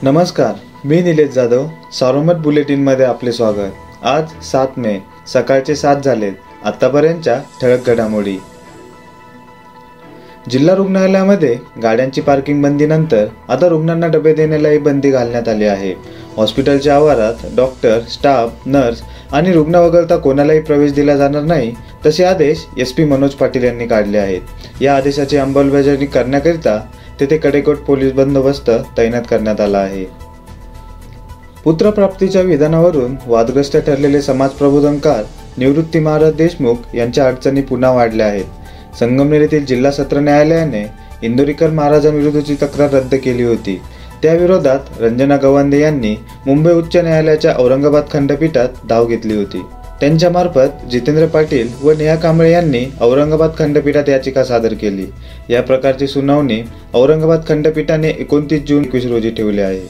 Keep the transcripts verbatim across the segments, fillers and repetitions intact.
नमस्कार, मी निलेश जाधव. सारोमत बुलेटिनमध्ये आपले स्वागत. आज सात मे सकाळचे सात झालेत. आतापर्यंतच्या ठळक घडामोडी. जिल्हा रुग्णालयामध्ये गाड्यांची पार्किंग बंदीनंतर आता रुग्णांना डबे देण्यालाही बंदी घालण्यात आली आहे. हॉस्पिटलच्या आवारात डॉक्टर, स्टाफ, नर्स आणि रुग्ण वगळता कोणालाही प्रवेश दिला जाणार नाही, तसे आदेश एस पी मनोज पाटील यांनी काढले आहेत. या आदेशाची अंमलबजावणी करण्याकरिता तेथे कडेकोट पोलीस बंदोबस्त तैनात करण्यात आला आहे. पुत्रप्राप्तीच्या विधानावरून वादग्रस्त ठरलेले समाजप्रबोधनकार निवृत्ती महाराज देशमुख यांच्या अडचणी पुन्हा वाढल्या आहेत. संगमनेर येथील जिल्हा सत्र न्यायालयाने इंदोरीकर महाराजांविरुद्धची तक्रार रद्द केली होती. त्याविरोधात रंजना गवांदे यांनी मुंबई उच्च न्यायालयाच्या औरंगाबाद खंडपीठात धाव घेतली होती. त्यांच्यामार्फत जितेंद्र पाटील व नेहा कांबळे यांनी औरंगाबाद खंडपीठात याचिका सादर केली. या प्रकारची सुनावणी औरंगाबाद खंडपीठाने एकोणतीस जून एकवीस रोजी ठेवली आहे.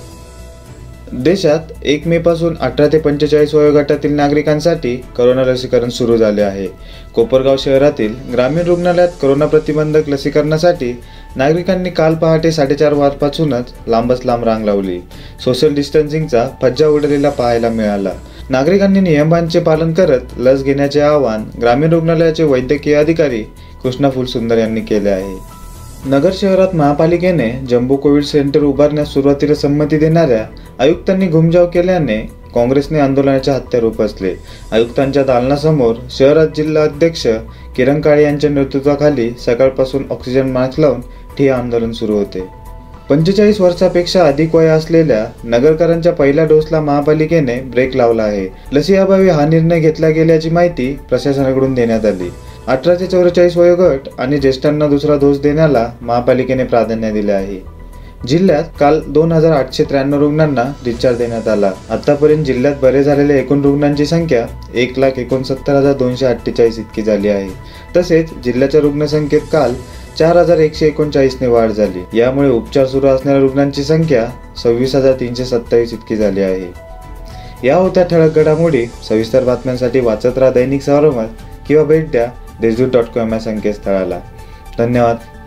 देशात एक मे पासून अठरा ते पंचेचाळीस वयोगटातील नागरिकांसाठी करोना लसीकरण सुरू झाले आहे. कोपरगाव शहरातील ग्रामीण रुग्णालयात करोना प्रतिबंधक लसीकरणासाठी नागरिकांनी काल पहाटे साडेचार वाजपासूनच लांबच लांब रांग लावली. सोशल डिस्टन्सिंगचा फज्जा उडलेला पाहायला मिळाला. नागरिकांनी नियमांचे पालन करत लस घेण्याचे आवाहन ग्रामीण रुग्णालयाचे वैद्यकीय अधिकारी कृष्णा फुलसुंदर यांनी केले आहे. नगर शहरात महापालिकेने जम्बो कोविड सेंटर उभारण्यास सुरुवातीला संमती देणाऱ्या आयुक्तांनी घुमजाव केल्याने काँग्रेसने आंदोलनाच्या हत्यार उपसले. आयुक्तांच्या दालनासमोर शहरात जिल्हा अध्यक्ष किरण काळे यांच्या नेतृत्वाखाली सकाळपासून ऑक्सिजन मास्क लावून ठिय्या आंदोलन सुरू होते. पंचेचाळीस वर्षापेक्षा अधिक वय असलेल्या नगरकरांच्या पहिल्या डोसला महापालिकेने ब्रेक लावला आहे. लसीअभावी हा निर्णय घेतला गेल्याची माहिती प्रशासनाकडून देण्यात आली. अठरा ते चौवेचाळीस वयोगट आणि ज्येष्ठांना दुसरा डोस देण्याला महापालिकेने प्राधान्य दिले आहे. जिल्ह्यात काल दोन हजार आठशे त्र्याण्णव रुग्णांना डिस्चार्ज देण्यात आला. आतापर्यंत जिल्ह्यात बरे झालेल्या एकूण रुग्णांची संख्या एक लाख एकोणसत्तर हजार दोनशे अठ्ठेचाळीस इतकी झाली आहे. तसेच जिल्ह्याच्या रुग्णसंख्येत काल चार हजार एकशे एकोणचाळीसने वाढ झाली. यामुळे उपचार सुरू असणाऱ्या रुग्णांची संख्या सव्वीस हजार तीनशे सत्तावीस इतकी झाली आहे. या होत्या ठळक घडामोडी. सविस्तर बातम्यांसाठी वाचत राहा दैनिक सारोमत किंवा भेट द्या देशदूत डॉट कॉम या संकेतस्थळाला. धन्यवाद.